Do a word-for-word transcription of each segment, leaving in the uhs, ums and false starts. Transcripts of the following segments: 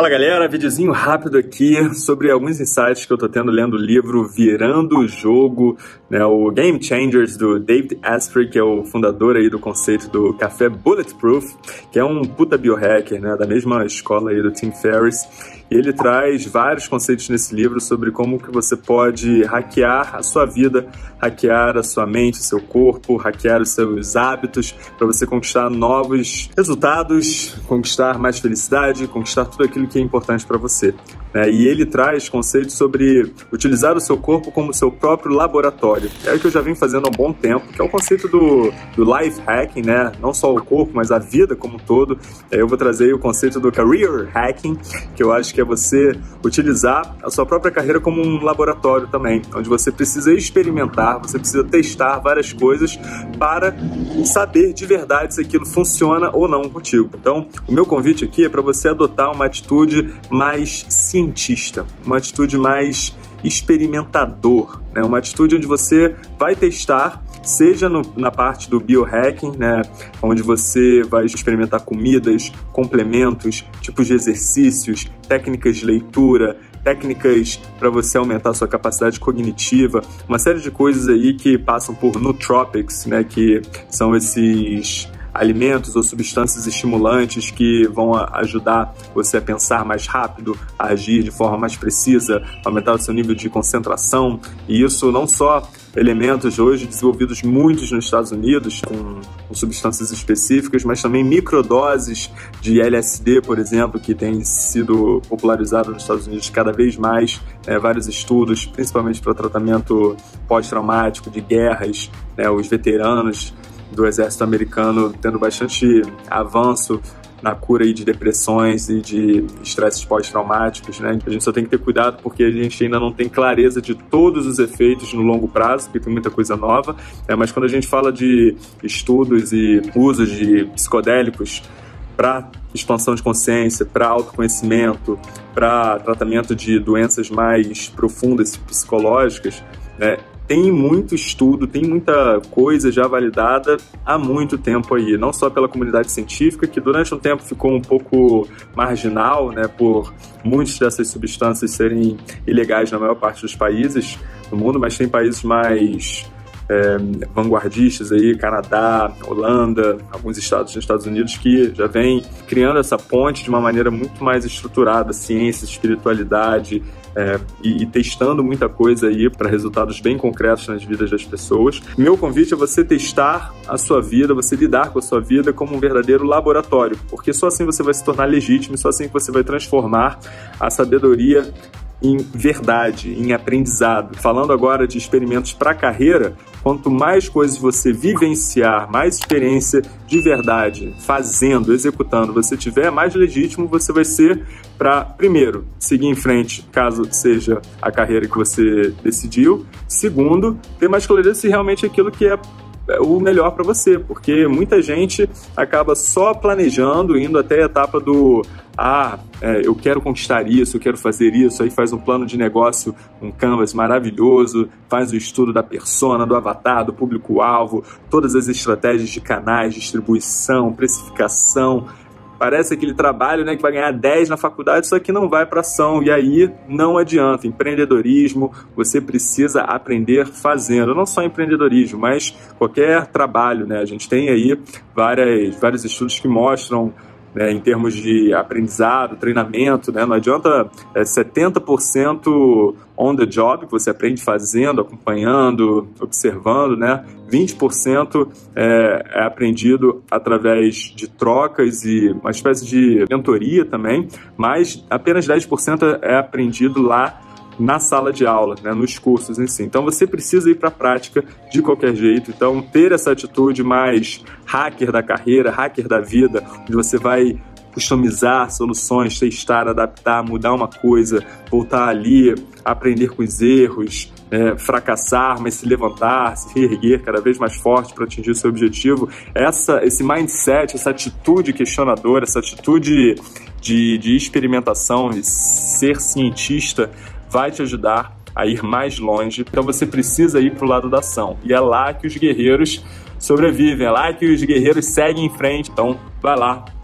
Fala galera, videozinho rápido aqui sobre alguns insights que eu tô tendo lendo o livro Virando o Jogo, né, o Game Changers do David Asprey, que é o fundador aí do conceito do café Bulletproof, que é um puta biohacker, né, da mesma escola aí do Tim Ferriss. E ele traz vários conceitos nesse livro sobre como que você pode hackear a sua vida, hackear a sua mente, o seu corpo, hackear os seus hábitos para você conquistar novos resultados, conquistar mais felicidade, conquistar tudo aquilo que é importante para você. Né? E ele traz conceitos sobre utilizar o seu corpo como seu próprio laboratório. É o que eu já vim fazendo há um bom tempo, que é o conceito do, do life hacking, né? Não só o corpo, mas a vida como um todo. Eu vou trazer aí o conceito do career hacking, que eu acho que é você utilizar a sua própria carreira como um laboratório também, onde você precisa experimentar, você precisa testar várias coisas para saber de verdade se aquilo funciona ou não contigo. Então, o meu convite aqui é para você adotar uma atitude mais cientista, uma atitude mais experimentador, né? Uma atitude onde você vai testar, seja no, na parte do biohacking, né, onde você vai experimentar comidas, complementos, tipos de exercícios, técnicas de leitura, técnicas para você aumentar a sua capacidade cognitiva, uma série de coisas aí que passam por nootropics, né, que são esses alimentos ou substâncias estimulantes que vão ajudar você a pensar mais rápido, a agir de forma mais precisa, aumentar o seu nível de concentração. E isso não só elementos hoje desenvolvidos muitos nos Estados Unidos com, com substâncias específicas, mas também microdoses de L S D, por exemplo, que tem sido popularizado nos Estados Unidos cada vez mais, né, vários estudos, principalmente para o tratamento pós-traumático de guerras, né, os veteranos do exército americano tendo bastante avanço na cura aí de depressões e de estresses pós-traumáticos, né? A gente só tem que ter cuidado porque a gente ainda não tem clareza de todos os efeitos no longo prazo, porque tem muita coisa nova, né? Mas quando a gente fala de estudos e usos de psicodélicos para expansão de consciência, para autoconhecimento, para tratamento de doenças mais profundas psicológicas, né? Tem muito estudo, tem muita coisa já validada há muito tempo aí, não só pela comunidade científica, que durante um tempo ficou um pouco marginal, né, por muitas dessas substâncias serem ilegais na maior parte dos países do mundo, mas tem países mais é, vanguardistas aí, Canadá, Holanda, alguns estados dos Estados Unidos que já vem criando essa ponte de uma maneira muito mais estruturada, ciência, espiritualidade, É, e, e testando muita coisa aí para resultados bem concretos nas vidas das pessoas. Meu convite é você testar a sua vida, você lidar com a sua vida como um verdadeiro laboratório, porque só assim você vai se tornar legítimo, só assim que você vai transformar a sabedoria em verdade, em aprendizado. Falando agora de experimentos para a carreira, quanto mais coisas você vivenciar, mais experiência de verdade, fazendo, executando, você tiver, mais legítimo você vai ser para, primeiro, seguir em frente, caso seja a carreira que você decidiu. Segundo, ter mais clareza se realmente é aquilo que é o melhor para você, porque muita gente acaba só planejando, indo até a etapa do ah, é, eu quero conquistar isso, eu quero fazer isso, aí faz um plano de negócio, um canvas maravilhoso, faz o estudo da persona, do avatar, do público-alvo, todas as estratégias de canais, distribuição, precificação. Parece aquele trabalho, né, que vai ganhar dez na faculdade, só que não vai para ação. E aí não adianta. Empreendedorismo, você precisa aprender fazendo. Não só empreendedorismo, mas qualquer trabalho, né? A gente tem aí várias, vários estudos que mostram, né, em termos de aprendizado, treinamento, né? Não adianta é, setenta por cento on the job, que você aprende fazendo, acompanhando, observando, né? vinte por cento é, é aprendido através de trocas e uma espécie de mentoria também, mas apenas dez por cento é aprendido lá na sala de aula, né, nos cursos em si. Então você precisa ir para a prática de qualquer jeito. Então ter essa atitude mais hacker da carreira, hacker da vida, onde você vai customizar soluções, testar, adaptar, mudar uma coisa, voltar ali, aprender com os erros, é, fracassar, mas se levantar, se reerguer cada vez mais forte para atingir o seu objetivo. Essa, esse mindset, essa atitude questionadora, essa atitude de, de experimentação, de ser cientista, vai te ajudar a ir mais longe. Então você precisa ir para o lado da ação. E é lá que os guerreiros sobrevivem, é lá que os guerreiros seguem em frente. Então vai lá,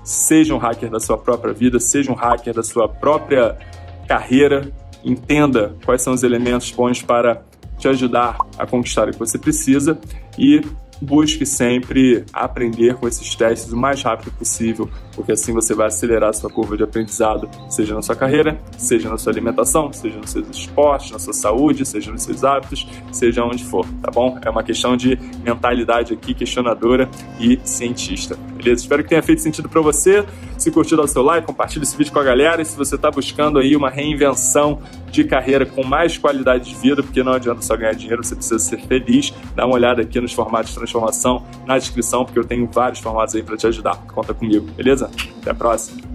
seja um hacker da sua própria vida, seja um hacker da sua própria carreira, entenda quais são os elementos bons para te ajudar a conquistar o que você precisa e busque sempre aprender com esses testes o mais rápido possível, porque assim você vai acelerar a sua curva de aprendizado, seja na sua carreira, seja na sua alimentação, seja nos seus esportes, na sua saúde, seja nos seus hábitos, seja onde for, tá bom? É uma questão de mentalidade aqui, questionadora e cientista, beleza? Espero que tenha feito sentido para você. Se curtiu, dá o seu like, compartilha esse vídeo com a galera, e se você está buscando aí uma reinvenção de carreira com mais qualidade de vida, porque não adianta só ganhar dinheiro, você precisa ser feliz, dá uma olhada aqui nos formatos de transformação na descrição, porque eu tenho vários formatos aí para te ajudar. Conta comigo, beleza? Até a próxima!